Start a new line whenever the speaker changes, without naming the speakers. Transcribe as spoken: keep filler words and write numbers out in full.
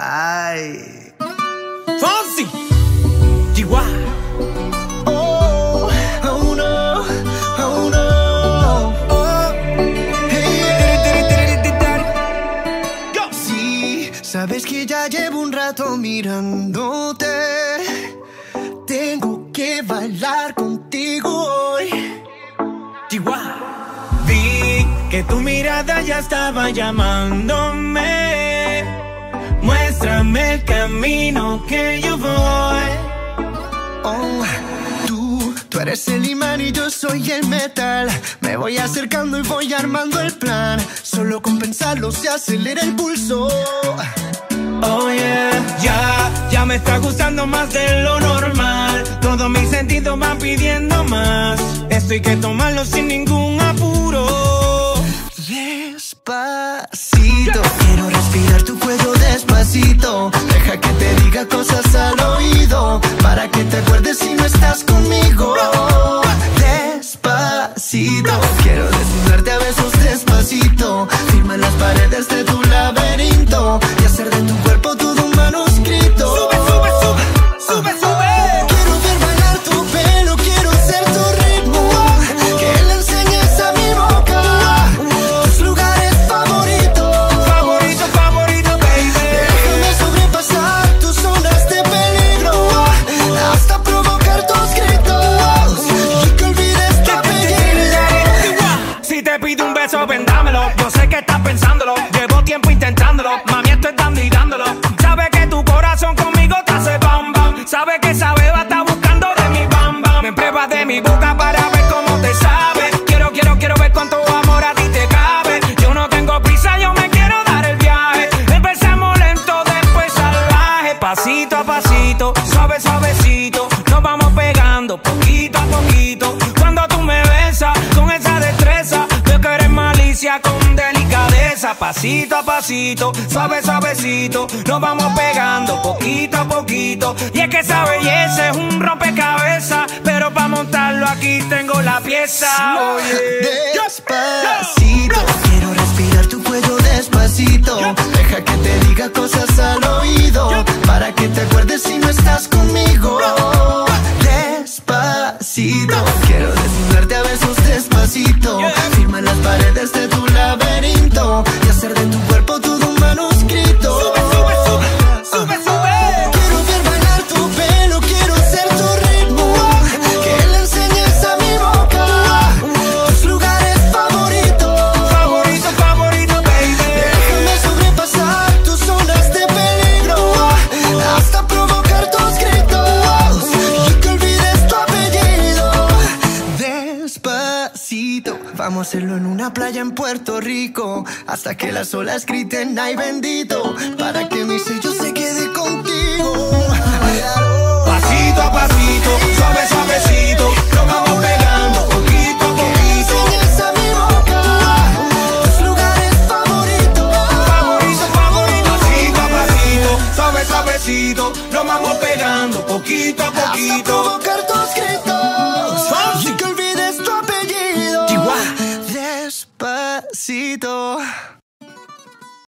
Ay.
Fonsi. Chihuahua.
Oh, oh no, oh no. Oh. Hey. Sí, sabes que ya llevo un rato mirándote. Tengo que bailar contigo hoy.
Chihuahua. Vi que tu mirada ya estaba llamándome. Muéstrame el camino que yo voy.
Oh, tú, tú eres el imán y yo soy el metal. Me voy acercando y voy armando el plan. Solo con pensarlo se acelera el pulso.
Oh yeah, ya, ya me está gustando más de lo normal. Todos mis sentidos van pidiendo más. Esto hay que tomarlo sin ningún apuro.
Despacito, quiero respirar tu cuello despacito. Deja que te diga cosas al oído, para que te acuerdes si no estás conmigo. Despacito, quiero desnudarte a besos despacito. Firma en las paredes de tu laberinto y hacer de tu cuerpo todo un manuscrito.
Sube, sube, sube, sube, sube.
Quiero ver bailar tu pelo, quiero ser tu ritmo. Que le enseñes a mi boca tus lugares favoritos.
Favorito, favorito, baby.
Déjame sobrepasar tus zonas de peligro, hasta provocar tus gritos y que olvides tu apellido.
Si te pido un beso, vendámelo. Yo sé que estás pensándolo. Llevo tiempo intentándolo. Mami, estoy dando y dándolo. Sabe que tu corazón conmigo te hace bam bam. Sabe que esa beba está buscando de mi bam bam. Me pruebas de mi boca para ver cómo te sabe. Quiero, quiero, quiero ver cuánto amor a ti te cabe. Yo no tengo prisa, yo me quiero dar el viaje. Empezamos lento, después salvaje. Pasito a pasito, suave, suavecito. Nos vamos pegando poquito a poquito. Cuando tú me besas con esa destreza, veo que eres malicia con delicadeza. Pasito a pasito, suave, suavecito. Nos vamos pegando poquito a poquito. Y es que esa belleza es un rompecabezas, pero para montarlo aquí tengo la pieza. Oye,
despacito, quiero respirar tu cuello despacito. Deja que te diga cosas al oído, para que te acuerdes si no estás conmigo. Despacito, quiero desnudarte a besos despacito. Firma en las paredes de tu laberinto y hacer de tu cuerpo todo un manuscrito.
Sube, sube, sube, sube, sube.
Quiero ver bailar tu pelo, quiero ser tu ritmo. Que le enseñes a mi boca tus lugares favoritos.
Favorito, favorito, baby.
Déjame sobrepasar tus zonas de peligro, hasta provocar tus gritos y que olvides tu apellido. Despacito, vamos a hacerlo en una playa en Puerto Rico, hasta que las olas griten ay bendito, para que mi sello se quede contigo.
Pasito a pasito, suave, suavecito. Nos vamos pegando poquito a poquito.
Enseñas a mi boca tus lugares favoritos.
Favorito, favorito. Pasito a pasito, suave, suavecito. Nos vamos pegando poquito a
Hasta
poquito.
provocar tu